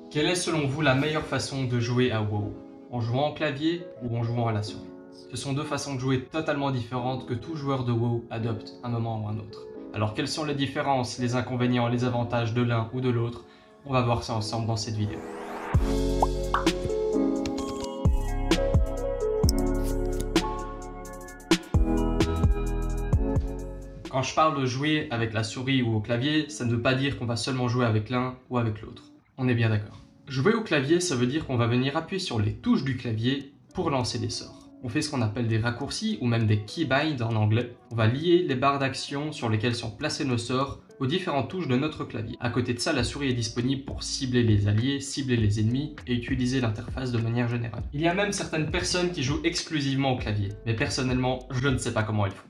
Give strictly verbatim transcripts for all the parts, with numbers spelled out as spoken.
Quelle est selon vous la meilleure façon de jouer à WoW? En jouant au clavier ou en jouant à la souris? Ce sont deux façons de jouer totalement différentes que tout joueur de WoW adopte à un moment ou un autre. Alors quelles sont les différences, les inconvénients, les avantages de l'un ou de l'autre? On va voir ça ensemble dans cette vidéo. Quand je parle de jouer avec la souris ou au clavier, ça ne veut pas dire qu'on va seulement jouer avec l'un ou avec l'autre. On est bien d'accord. Jouer au clavier, ça veut dire qu'on va venir appuyer sur les touches du clavier pour lancer des sorts. On fait ce qu'on appelle des raccourcis ou même des keybinds en anglais. On va lier les barres d'action sur lesquelles sont placés nos sorts aux différentes touches de notre clavier. À côté de ça, la souris est disponible pour cibler les alliés, cibler les ennemis et utiliser l'interface de manière générale. Il y a même certaines personnes qui jouent exclusivement au clavier, mais personnellement, je ne sais pas comment elles font.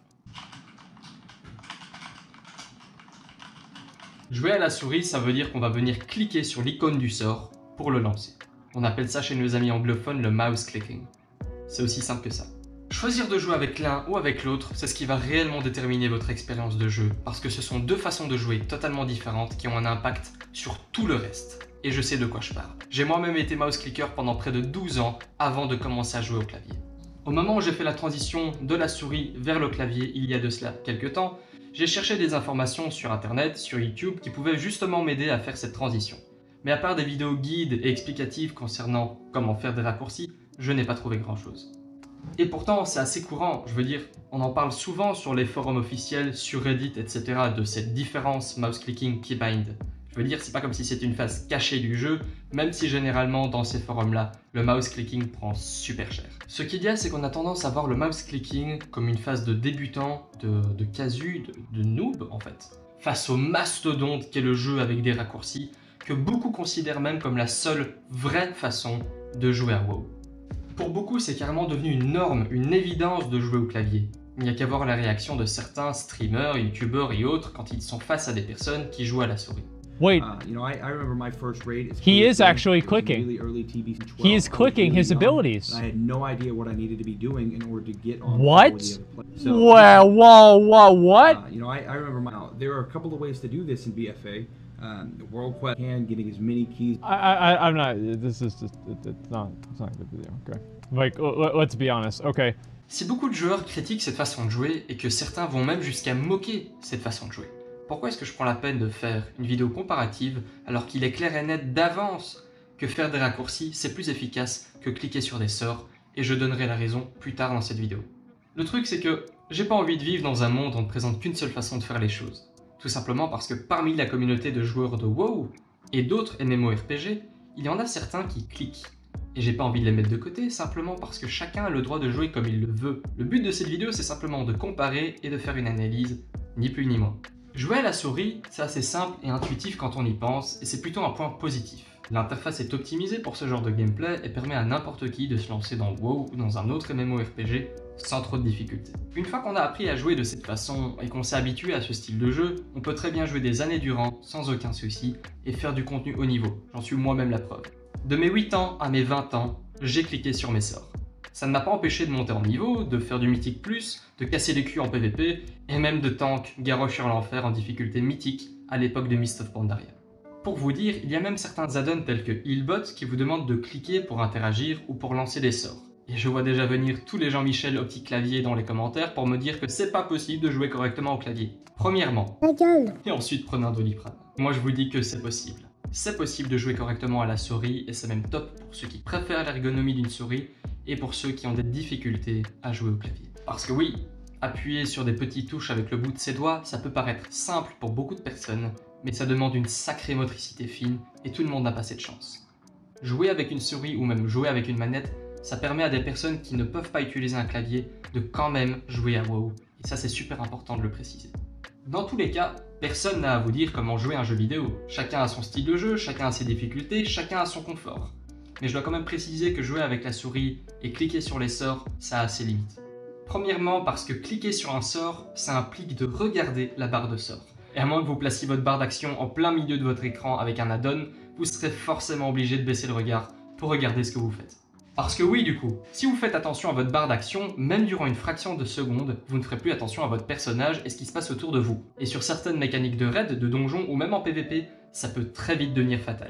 Jouer à la souris, ça veut dire qu'on va venir cliquer sur l'icône du sort pour le lancer. On appelle ça chez nos amis anglophones le mouse clicking. C'est aussi simple que ça. Choisir de jouer avec l'un ou avec l'autre, c'est ce qui va réellement déterminer votre expérience de jeu, parce que ce sont deux façons de jouer totalement différentes qui ont un impact sur tout le reste. Et je sais de quoi je parle. J'ai moi-même été mouse clicker pendant près de douze ans avant de commencer à jouer au clavier. Au moment où j'ai fait la transition de la souris vers le clavier il y a de cela quelques temps, j'ai cherché des informations sur internet, sur YouTube, qui pouvaient justement m'aider à faire cette transition. Mais à part des vidéos guides et explicatives concernant comment faire des raccourcis, je n'ai pas trouvé grand chose. Et pourtant, c'est assez courant, je veux dire, on en parle souvent sur les forums officiels, sur Reddit, et cetera de cette différence mouse-clicking keybind. Je veux dire, c'est pas comme si c'était une phase cachée du jeu, même si généralement dans ces forums-là, le mouse-clicking prend super cher. Ce qu'il y a, c'est qu'on a tendance à voir le mouse-clicking comme une phase de débutant, de, de casu, de, de noob en fait, face au mastodonte qu'est le jeu avec des raccourcis, que beaucoup considèrent même comme la seule vraie façon de jouer à WoW. Pour beaucoup, c'est carrément devenu une norme, une évidence de jouer au clavier. Il n'y a qu'à voir la réaction de certains streamers, youtubeurs et autres quand ils sont face à des personnes qui jouent à la souris. Wait, Uh, you know, I, I remember my first raid. he is actually clicking. Really early T V He is clicking his abilities. I had no idea what I needed to be doing in order to get on. What? with the other players. So, Whoa, whoa, whoa, what? Uh, you know, I, I remember my. Now, there are a couple of ways to do this in B F A. Um, the World Quest and getting as many keys. I, I, I'm not. This is just. It, it's not. It's not a good video. Okay. Like, l let's be honest. Okay. Si beaucoup de joueurs critiquent cette façon de jouer et que certains vont même jusqu'à moquer cette façon de jouer, pourquoi est-ce que je prends la peine de faire une vidéo comparative alors qu'il est clair et net d'avance que faire des raccourcis c'est plus efficace que cliquer sur des sorts, et je donnerai la raison plus tard dans cette vidéo. Le truc c'est que j'ai pas envie de vivre dans un monde où on ne présente qu'une seule façon de faire les choses. Tout simplement parce que parmi la communauté de joueurs de WoW et d'autres MMORPG, il y en a certains qui cliquent. Et j'ai pas envie de les mettre de côté simplement parce que chacun a le droit de jouer comme il le veut. Le but de cette vidéo c'est simplement de comparer et de faire une analyse, ni plus ni moins. Jouer à la souris, c'est assez simple et intuitif quand on y pense, et c'est plutôt un point positif. L'interface est optimisée pour ce genre de gameplay et permet à n'importe qui de se lancer dans WoW ou dans un autre MMORPG sans trop de difficultés. Une fois qu'on a appris à jouer de cette façon et qu'on s'est habitué à ce style de jeu, on peut très bien jouer des années durant sans aucun souci et faire du contenu haut niveau. J'en suis moi-même la preuve. De mes huit ans à mes vingt ans, j'ai cliqué sur mes sorts. Ça ne m'a pas empêché de monter en niveau, de faire du mythique plus, de casser les culs en P V P, et même de tank Garrosh sur l'enfer en difficulté mythique à l'époque de Mist of Pandaria. Pour vous dire, il y a même certains add-ons tels que Healbot qui vous demandent de cliquer pour interagir ou pour lancer des sorts. Et je vois déjà venir tous les Jean-Michel au petit clavier dans les commentaires pour me dire que c'est pas possible de jouer correctement au clavier. Premièrement. Ta gueule. Et ensuite prenez un Doliprane. Moi je vous dis que c'est possible. C'est possible de jouer correctement à la souris et c'est même top pour ceux qui préfèrent l'ergonomie d'une souris et pour ceux qui ont des difficultés à jouer au clavier. Parce que oui, appuyer sur des petites touches avec le bout de ses doigts, ça peut paraître simple pour beaucoup de personnes, mais ça demande une sacrée motricité fine et tout le monde n'a pas cette chance. Jouer avec une souris ou même jouer avec une manette, ça permet à des personnes qui ne peuvent pas utiliser un clavier de quand même jouer à WoW, et ça c'est super important de le préciser. Dans tous les cas, personne n'a à vous dire comment jouer un jeu vidéo. Chacun a son style de jeu, chacun a ses difficultés, chacun a son confort. Mais je dois quand même préciser que jouer avec la souris et cliquer sur les sorts, ça a ses limites. Premièrement parce que cliquer sur un sort, ça implique de regarder la barre de sort. Et à moins que vous placiez votre barre d'action en plein milieu de votre écran avec un add-on, vous serez forcément obligé de baisser le regard pour regarder ce que vous faites. Parce que oui du coup, si vous faites attention à votre barre d'action, même durant une fraction de seconde, vous ne ferez plus attention à votre personnage et ce qui se passe autour de vous. Et sur certaines mécaniques de raid, de donjon ou même en P V P, ça peut très vite devenir fatal.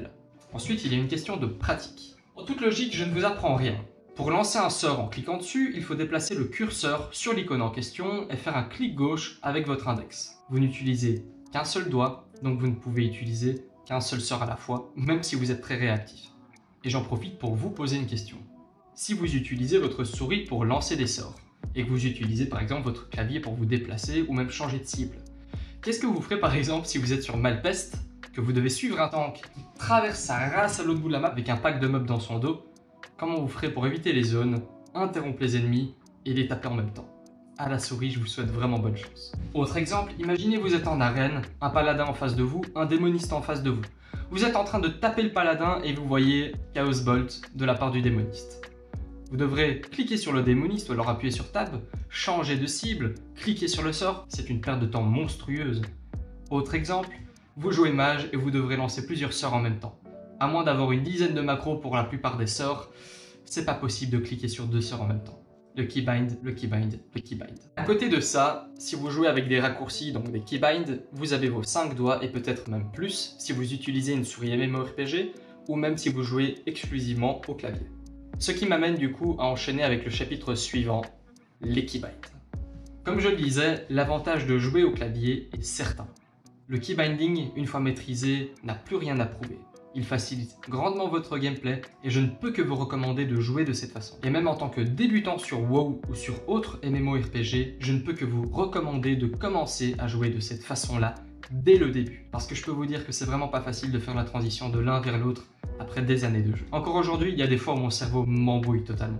Ensuite, il y a une question de pratique. En toute logique, je ne vous apprends rien. Pour lancer un sort en cliquant dessus, il faut déplacer le curseur sur l'icône en question et faire un clic gauche avec votre index. Vous n'utilisez qu'un seul doigt, donc vous ne pouvez utiliser qu'un seul sort à la fois, même si vous êtes très réactif. Et j'en profite pour vous poser une question. Si vous utilisez votre souris pour lancer des sorts, et que vous utilisez par exemple votre clavier pour vous déplacer ou même changer de cible, qu'est-ce que vous ferez par exemple si vous êtes sur Malpest, que vous devez suivre un tank qui traverse sa race à l'autre bout de la map avec un pack de mobs dans son dos? Comment vous ferez pour éviter les zones, interrompre les ennemis et les taper en même temps? À la souris, je vous souhaite vraiment bonne chance. Autre exemple, imaginez vous êtes en arène, un paladin en face de vous, un démoniste en face de vous. Vous êtes en train de taper le paladin et vous voyez Chaos Bolt de la part du démoniste. Vous devrez cliquer sur le démoniste ou alors appuyer sur Tab, changer de cible, cliquer sur le sort, c'est une perte de temps monstrueuse. Autre exemple, vous jouez mage et vous devrez lancer plusieurs sorts en même temps. À moins d'avoir une dizaine de macros pour la plupart des sorts, c'est pas possible de cliquer sur deux sorts en même temps. Le keybind, le keybind, le keybind. À côté de ça, si vous jouez avec des raccourcis, donc des keybinds, vous avez vos cinq doigts et peut-être même plus si vous utilisez une souris MMORPG ou même si vous jouez exclusivement au clavier. Ce qui m'amène du coup à enchaîner avec le chapitre suivant, les keybinds. Comme je le disais, l'avantage de jouer au clavier est certain. Le keybinding, une fois maîtrisé, n'a plus rien à prouver. Il facilite grandement votre gameplay et je ne peux que vous recommander de jouer de cette façon. Et même en tant que débutant sur WoW ou sur autres MMORPG, je ne peux que vous recommander de commencer à jouer de cette façon-là dès le début. Parce que je peux vous dire que c'est vraiment pas facile de faire la transition de l'un vers l'autre après des années de jeu. Encore aujourd'hui, il y a des fois où mon cerveau m'embrouille totalement.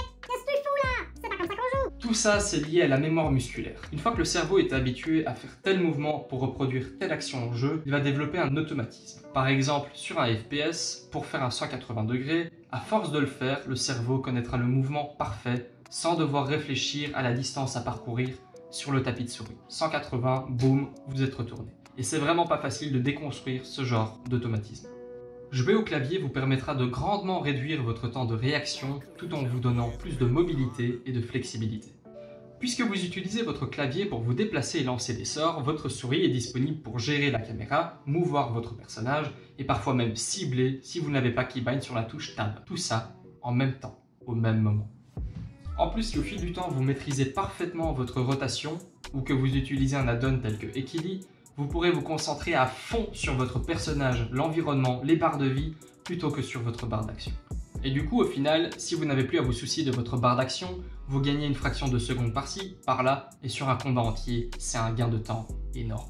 Tout ça, c'est lié à la mémoire musculaire. Une fois que le cerveau est habitué à faire tel mouvement pour reproduire telle action en jeu, il va développer un automatisme. Par exemple, sur un F P S, pour faire un cent quatre-vingts degrés, à force de le faire, le cerveau connaîtra le mouvement parfait sans devoir réfléchir à la distance à parcourir sur le tapis de souris. cent quatre-vingts, boum, vous êtes retourné. Et c'est vraiment pas facile de déconstruire ce genre d'automatisme. Jouer au clavier vous permettra de grandement réduire votre temps de réaction tout en vous donnant plus de mobilité et de flexibilité. Puisque vous utilisez votre clavier pour vous déplacer et lancer des sorts, votre souris est disponible pour gérer la caméra, mouvoir votre personnage et parfois même cibler si vous n'avez pas keybind sur la touche Tab. Tout ça en même temps, au même moment. En plus, si au fil du temps vous maîtrisez parfaitement votre rotation ou que vous utilisez un add-on tel que Equili, vous pourrez vous concentrer à fond sur votre personnage, l'environnement, les barres de vie, plutôt que sur votre barre d'action. Et du coup, au final, si vous n'avez plus à vous soucier de votre barre d'action, vous gagnez une fraction de seconde par-ci, par-là, et sur un combat entier, c'est un gain de temps énorme.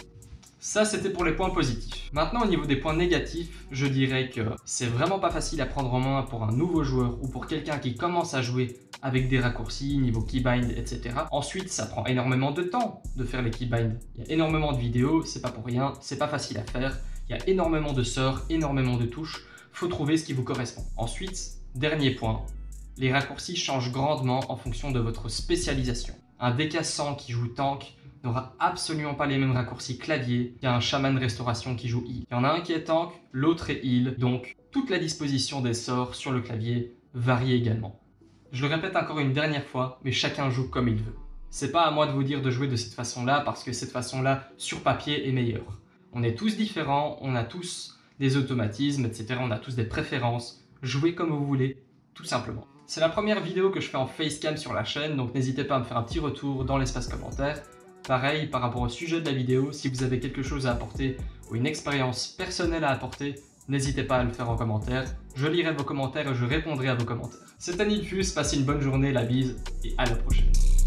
Ça, c'était pour les points positifs. Maintenant, au niveau des points négatifs, je dirais que c'est vraiment pas facile à prendre en main pour un nouveau joueur ou pour quelqu'un qui commence à jouer avec des raccourcis, niveau keybind, et cetera. Ensuite, ça prend énormément de temps de faire les keybinds. Il y a énormément de vidéos, c'est pas pour rien, c'est pas facile à faire. Il y a énormément de sorts, énormément de touches. Faut trouver ce qui vous correspond. Ensuite, dernier point, les raccourcis changent grandement en fonction de votre spécialisation. Un D K cent qui joue tank n'aura absolument pas les mêmes raccourcis clavier qu'un chaman restauration qui joue heal. Il y en a un qui est tank, l'autre est heal, donc toute la disposition des sorts sur le clavier varie également. Je le répète encore une dernière fois, mais chacun joue comme il veut. C'est pas à moi de vous dire de jouer de cette façon-là parce que cette façon-là, sur papier, est meilleure. On est tous différents, on a tous des automatismes, et cetera. On a tous des préférences. Jouez comme vous voulez, tout simplement. C'est la première vidéo que je fais en facecam sur la chaîne, donc n'hésitez pas à me faire un petit retour dans l'espace commentaire. Pareil, par rapport au sujet de la vidéo, si vous avez quelque chose à apporter ou une expérience personnelle à apporter, n'hésitez pas à le faire en commentaire. Je lirai vos commentaires et je répondrai à vos commentaires. C'était Nilfus, passez une bonne journée, la bise et à la prochaine.